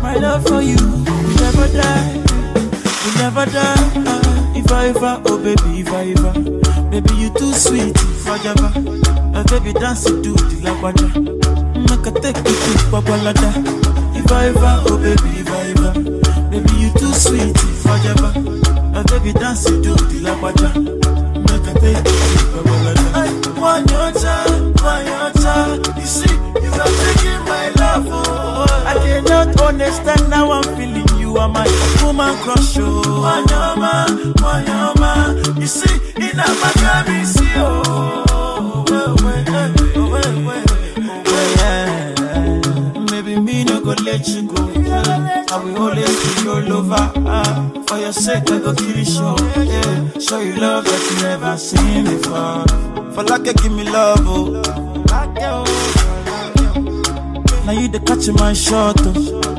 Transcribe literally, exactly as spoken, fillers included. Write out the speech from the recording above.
My love for you will never die, will never die. Uh, if I ever, oh baby, if I ever, baby you too sweet, forever. Uh, baby dance to the lagwaja, make a take you to Babalada. If I ever, oh baby, if I ever, baby you too sweet, forever. Uh, baby dance to the lagwaja, make a take you to Babalada. I want your child, want your child. You see, you are taking my love. Oh, I cannot understand now I'm feeling you are my woman crush. Oh, Wanyama, Wanyama. You see, in a Maccabi, see, oh, well, well, well, well, well, well. Maybe me no go let you go. I will always be your lover. Ah, for your sake, I go kill you, show. Yeah, show you love that you never seen before. For like you give me love, oh. Now you the catch my shot, oh.